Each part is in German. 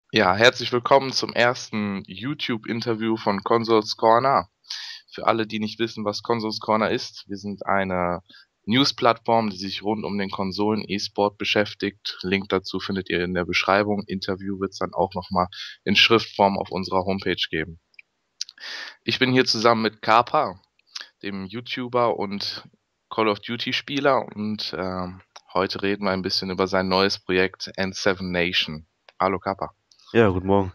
Ja, herzlich willkommen zum ersten YouTube-Interview von Consoles Corner. Für alle, die nicht wissen, was Consoles Corner ist, wir sind eine News-Plattform, die sich rund um den Konsolen-E-Sport beschäftigt. Link dazu findet ihr in der Beschreibung. Interview wird es dann auch nochmal in Schriftform auf unserer Homepage geben. Ich bin hier zusammen mit Kappa, dem YouTuber und Call of Duty-Spieler, und heute reden wir ein bisschen über sein neues Projekt N7 Nation. Hallo Kappa. Ja, guten Morgen.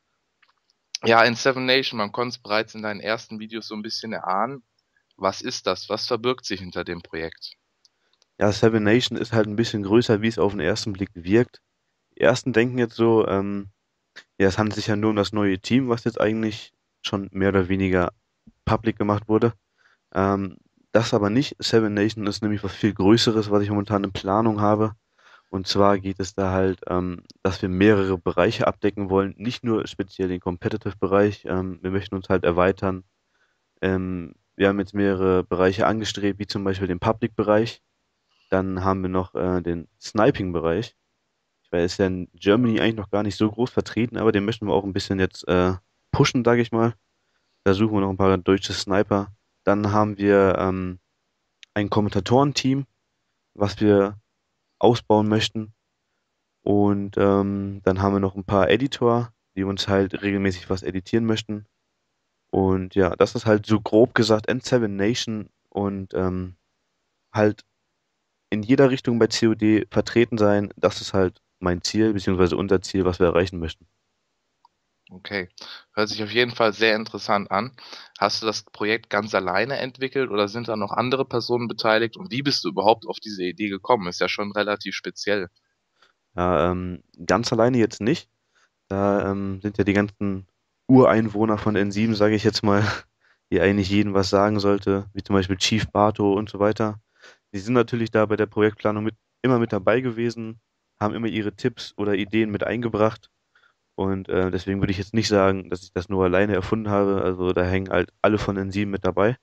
Ja, in Seven Nation, man konnte es bereits in deinen ersten Videos so ein bisschen erahnen. Was ist das? Was verbirgt sich hinter dem Projekt? Ja, Seven Nation ist halt ein bisschen größer, wie es auf den ersten Blick wirkt. Die ersten denken jetzt so, ja, es handelt sich ja nur um das neue Team, was jetzt eigentlich schon mehr oder weniger public gemacht wurde. Ähm, Das aber nicht. Seven Nation ist nämlich was viel Größeres, was ich momentan in Planung habe. Und zwar geht es da halt, dass wir mehrere Bereiche abdecken wollen, nicht nur speziell den Competitive-Bereich. Wir möchten uns halt erweitern. Wir haben jetzt mehrere Bereiche angestrebt, wie zum Beispiel den Public-Bereich. Dann haben wir noch den Sniping-Bereich. Ich weiß, ist ja in Germany eigentlich noch gar nicht so groß vertreten, aber den möchten wir auch ein bisschen jetzt pushen, sage ich mal. Da suchen wir noch ein paar deutsche Sniper. Dann haben wir ein Kommentatorenteam, was wir ausbauen möchten. Und dann haben wir noch ein paar Editor, die uns halt regelmäßig was editieren möchten. Und ja, das ist halt so grob gesagt N7 Nation und halt in jeder Richtung bei COD vertreten sein. Das ist halt mein Ziel, beziehungsweise unser Ziel, was wir erreichen möchten. Okay, hört sich auf jeden Fall sehr interessant an. Hast du das Projekt ganz alleine entwickelt oder sind da noch andere Personen beteiligt? Und wie bist du überhaupt auf diese Idee gekommen? Ist ja schon relativ speziell. Ja, ganz alleine jetzt nicht. Da sind ja die ganzen Ureinwohner von N7, sage ich jetzt mal, die eigentlich jedem was sagen sollte, wie zum Beispiel Chief Bato und so weiter. Die sind natürlich da bei der Projektplanung immer mit dabei gewesen, haben immer ihre Tipps oder Ideen mit eingebracht. Und deswegen würde ich jetzt nicht sagen, dass ich das nur alleine erfunden habe. Also da hängen halt alle von N7 mit dabei.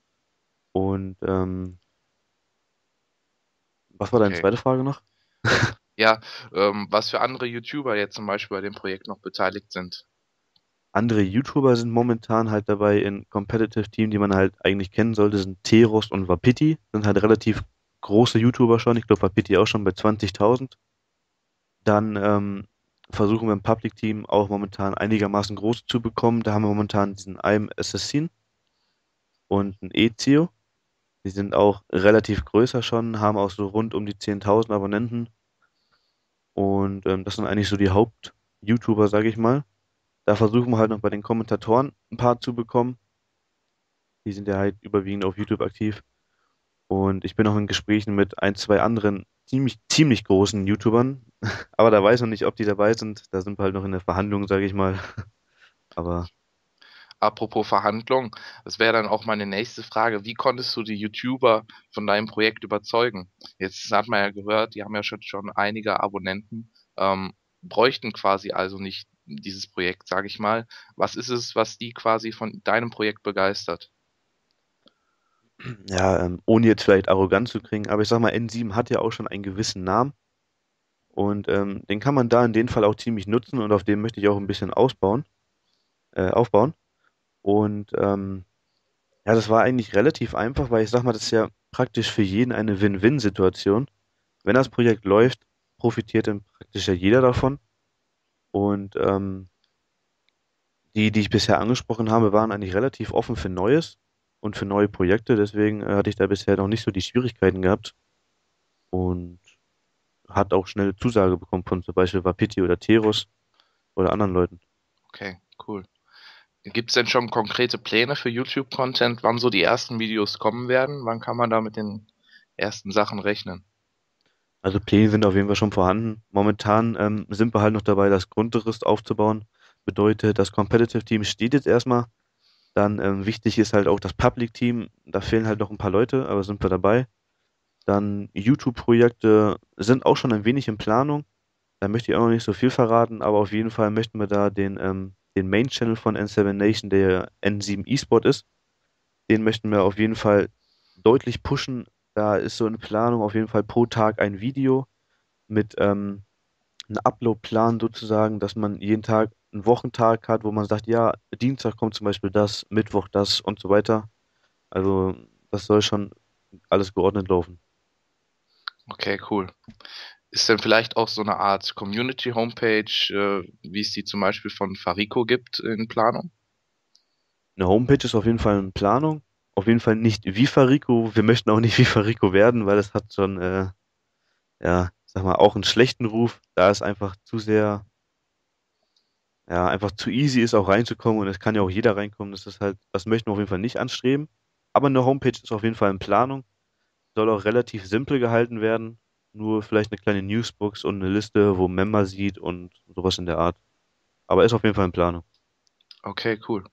Und was war deine Okay. zweite Frage noch? Ja, was für andere YouTuber jetzt zum Beispiel bei dem Projekt noch beteiligt sind. Andere YouTuber sind momentan halt dabei in Competitive Team, die man halt eigentlich kennen sollte, sind Teros und Wapiti. Sind halt relativ große YouTuber schon. Ich glaube, Wapiti auch schon bei 20.000. Dann versuchen wir im Public Team auch momentan einigermaßen groß zu bekommen. Da haben wir momentan diesen I'm Assassin und einen Ezio. Die sind auch relativ größer schon, haben auch so rund um die 10.000 Abonnenten. Und das sind eigentlich so die Haupt-YouTuber, sage ich mal. Da versuchen wir halt noch bei den Kommentatoren ein paar zu bekommen. Die sind ja halt überwiegend auf YouTube aktiv. Und ich bin auch in Gesprächen mit ein, zwei anderen ziemlich großen YouTubern. Aber da weiß man nicht, ob die dabei sind. Da sind wir halt noch in der Verhandlung, sage ich mal. Aber Apropos Verhandlungen, das wäre dann auch meine nächste Frage. Wie konntest du die YouTuber von deinem Projekt überzeugen? Jetzt hat man ja gehört, die haben ja schon einige Abonnenten, bräuchten quasi also nicht dieses Projekt, sage ich mal. Was ist es, was die quasi von deinem Projekt begeistert? ja, ohne jetzt vielleicht arrogant zu klingen, aber ich sag mal, N7 hat ja auch schon einen gewissen Namen. Und den kann man da in dem Fall auch ziemlich nutzen und auf dem möchte ich auch ein bisschen aufbauen. Und ja, das war eigentlich relativ einfach, weil ich sag mal, das ist ja praktisch für jeden eine Win-Win-Situation. Wenn das Projekt läuft, profitiert dann praktisch ja jeder davon. Und die ich bisher angesprochen habe, waren eigentlich relativ offen für Neues und für neue Projekte. Deswegen hatte ich da bisher noch nicht so die Schwierigkeiten gehabt und hat auch schnell Zusage bekommen von zum Beispiel Wapiti oder Teros oder anderen Leuten. Okay, cool. Gibt es denn schon konkrete Pläne für YouTube-Content, wann so die ersten Videos kommen werden? Wann kann man da mit den ersten Sachen rechnen? Also Pläne sind auf jeden Fall schon vorhanden. Momentan sind wir halt noch dabei, das Grundgerüst aufzubauen. Bedeutet, das Competitive Team steht jetzt erstmal. Dann wichtig ist halt auch das Public Team. Da fehlen halt noch ein paar Leute, aber sind wir dabei. Dann YouTube-Projekte sind auch schon ein wenig in Planung. Da möchte ich auch noch nicht so viel verraten, aber auf jeden Fall möchten wir da den Main-Channel von N7 Nation, der N7 eSport ist, den möchten wir auf jeden Fall deutlich pushen. Da ist so eine Planung auf jeden Fall pro Tag ein Video mit einen Upload-Plan sozusagen, dass man jeden Tag einen Wochentag hat, wo man sagt, ja, Dienstag kommt zum Beispiel das, Mittwoch das und so weiter. Also das soll schon alles geordnet laufen. Okay, cool. Ist denn vielleicht auch so eine Art Community-Homepage, wie es die zum Beispiel von Farico gibt, in Planung? Eine Homepage ist auf jeden Fall in Planung. Auf jeden Fall nicht wie Farico. Wir möchten auch nicht wie Farico werden, weil es hat schon, ja, sag mal, auch einen schlechten Ruf, da es einfach zu sehr, ja, einfach zu easy ist, auch reinzukommen und es kann ja auch jeder reinkommen. Das ist halt, das möchten wir auf jeden Fall nicht anstreben. Aber eine Homepage ist auf jeden Fall in Planung. Soll auch relativ simpel gehalten werden. Nur vielleicht eine kleine Newsbox und eine Liste, wo Member sieht und sowas in der Art. Aber ist auf jeden Fall in Planung. Okay, cool.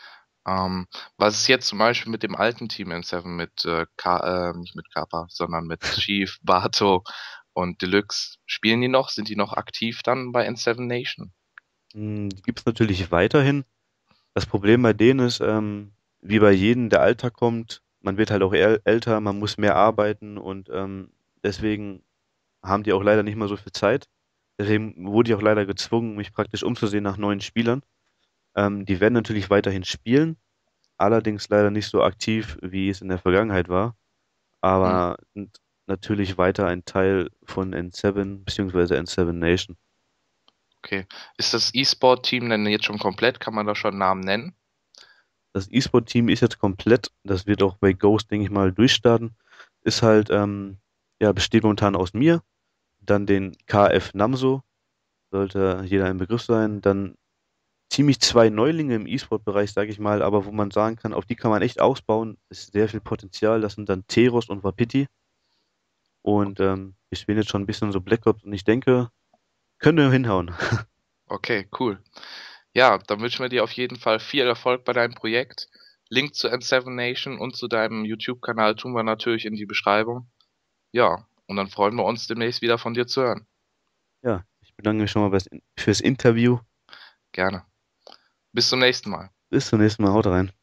Was ist jetzt zum Beispiel mit dem alten Team N7 mit nicht mit Kappa, sondern mit Chief, Bato und Deluxe? Spielen die noch? Sind die noch aktiv dann bei N7 Nation? Die gibt es natürlich weiterhin. Das Problem bei denen ist, wie bei jedem, der Alter kommt, man wird halt auch älter, man muss mehr arbeiten und deswegen haben die auch leider nicht mehr so viel Zeit. Deswegen wurde ich auch leider gezwungen, mich praktisch umzusehen nach neuen Spielern. Die werden natürlich weiterhin spielen, allerdings leider nicht so aktiv, wie es in der Vergangenheit war, Hm, aber sind natürlich weiter ein Teil von N7 bzw. N7 Nation. okay. Ist das E-Sport-Team denn jetzt schon komplett? Kann man da schon Namen nennen? Das E-Sport-Team ist jetzt komplett, das wird auch bei Ghost, denke ich mal, durchstarten. Ist halt, ja, besteht momentan aus mir, dann den KF Namso, sollte jeder ein Begriff sein, dann ziemlich zwei Neulinge im E-Sport-Bereich, sage ich mal, aber wo man sagen kann, auf die kann man echt ausbauen, ist sehr viel Potenzial. Das sind dann Teros und Wapiti und wir spielen jetzt schon ein bisschen so Black Ops und ich denke, könnte hinhauen. Okay, cool. Ja, dann wünschen wir dir auf jeden Fall viel Erfolg bei deinem Projekt. Link zu N7 Nation und zu deinem YouTube-Kanal tun wir natürlich in die Beschreibung. Ja, und dann freuen wir uns demnächst wieder von dir zu hören. Ja, ich bedanke mich schon mal fürs Interview. Gerne. Bis zum nächsten Mal. Bis zum nächsten Mal, haut rein.